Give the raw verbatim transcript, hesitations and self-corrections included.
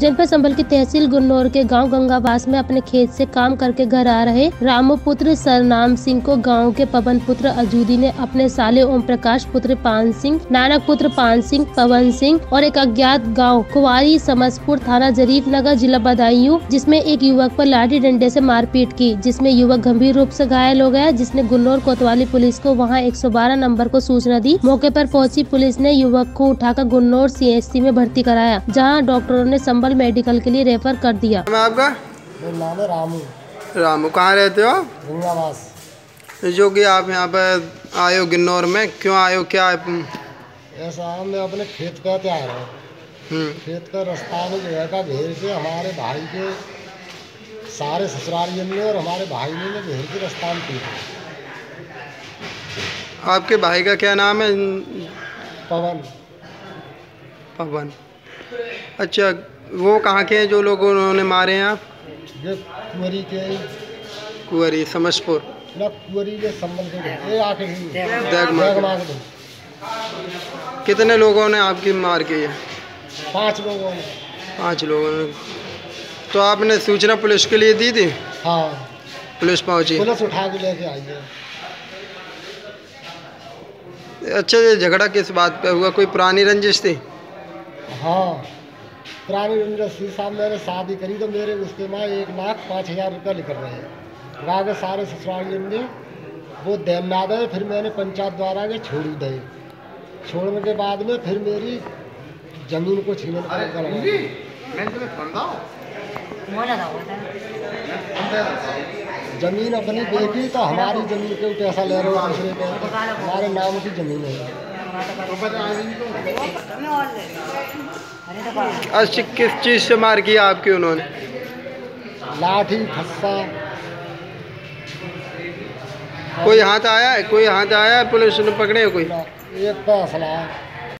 जनपद संभल की तहसील गुन्नौर के गांव गंगावास में अपने खेत से काम करके घर आ रहे रामू पुत्र सरनाम सिंह को गांव के पवन पुत्र अजूदी ने अपने साले ओम प्रकाश पुत्र पान सिंह, नानक पुत्र पान सिंह, पवन सिंह और एक अज्ञात गांव कुवारी समसपुर थाना जरीफ नगर जिला बदायूं जिसमें एक युवक पर लाठी डंडे से मारपीट की, जिसमें युवक गंभीर रूप से घायल हो गया, जिसने गुन्नौर कोतवाली पुलिस को वहां एक सौ बारह नंबर को सूचना दी। मौके पर पहुंची पुलिस ने युवक को उठाकर गुन्नौर सी एच सी में भर्ती कराया, जहां डॉक्टरों ने संभल मेडिकल के लिए रेफर कर दिया। आपका नाम है रामू। रामू, कहाँ रहते हो? गंगावास। जो कि आप यहाँ पर आए हो गुन्नौर में, क्यों आए हो, क्या है? ऐसा मैं अपने खेत पे आ रहा हूँ। खेत का रास्ता में जो है का घेर के हमारे भाई के सारे ससुराल ने और हमारे भाई ने घेर के रास्ता में पी। आपके भाई का क्या नाम है? पवन। पवन, अच्छा। वो कहाँ के हैं जो लोग उन्होंने मारे हैं? आप ये कुंवरी के कुंवरी समसपुर ना कुंवरी के संबल के ये आके देख कितने लोगों ने आपकी मार की है? पांच लोगों ने। पांच लोगों ने। तो आपने सूचना पुलिस के लिए दी थी? हाँ, पुलिस पहुंची? पुलिस उठा के लेके आई है। अच्छा, ये झगड़ा किस बात पे हुआ? कोई पुरानी रंजिश थी? हाँ, पुरानी रंजिश थी साहब। मैंने शादी करी तो मेरे उसके माँ एक लाख पाँच हज़ार रुपया लिख रहे हैं। रागे सारे ससुराल ने वो देन ना दे, फिर मैंने पंचायत द्वारा के छोड़ दे। छोड़ने के बाद में फिर मेरी जमीन को छीनने का जमीन अपनी बेची तो हमारी जमीन के पैसा ले रहे हो दूसरे पे, हमारे नाम की जमीन है। अच्छा, किस चीज़ से मार किया आपकी उन्होंने? लाठी, फस्सा। कोई हाथ आया है? कोई हाथ आया है? पुलिस ने पकड़े कोई? एक का असला।